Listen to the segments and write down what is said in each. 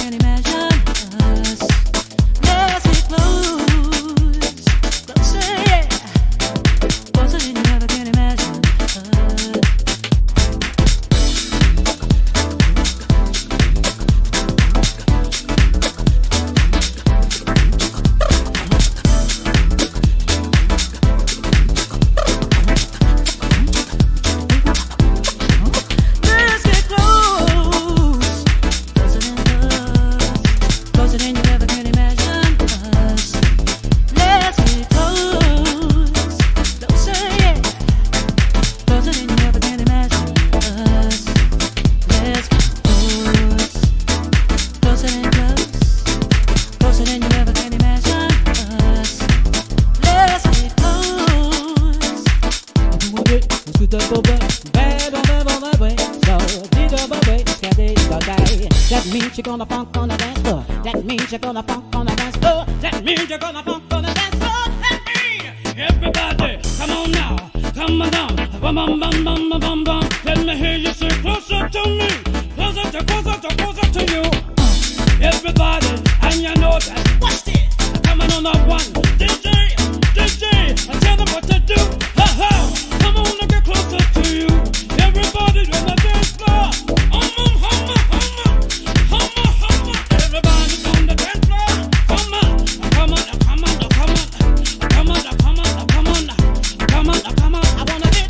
That means you're gonna funk on the dance floor. That means you're gonna funk on the dance floor. That means you're gonna funk on the dance floor. That means everybody, come on now, come on down. Bum bum bum bum bum bum bum. Let me hear you say closer to me, closer to closer to closer to you. Everybody, and you know that. Watch this. Coming on the one, DJ, tell them what to do. Ha ha. Come on and get closer to you. Everybody on the dance floor. Everybody's on the dance floor. Come on, come on, come on, come on, come on, come on, come on, come on, come on. I wanna get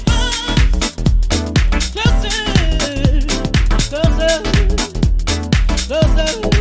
closer, closer, closer.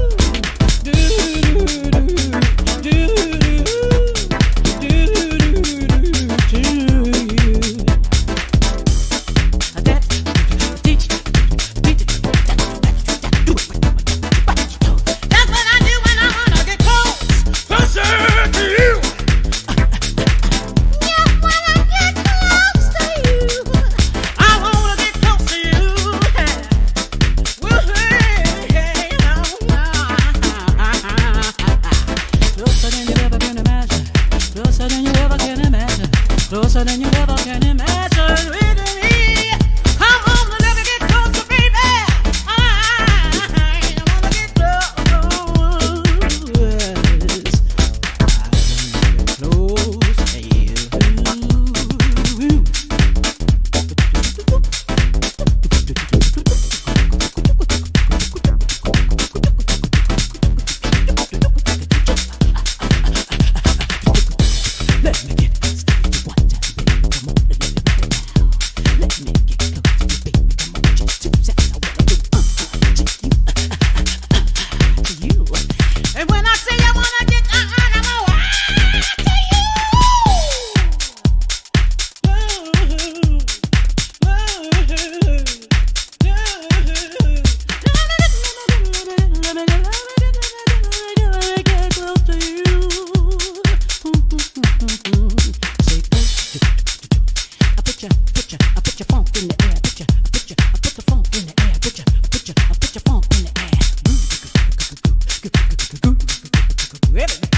Closer than you ever can imagine. Really, come on, let me get closer, baby. I wanna get close. I wanna get close to you. Let me get and when I say I wanna get I put your funk in the air. I put the funk in the air. I put your funk in the air.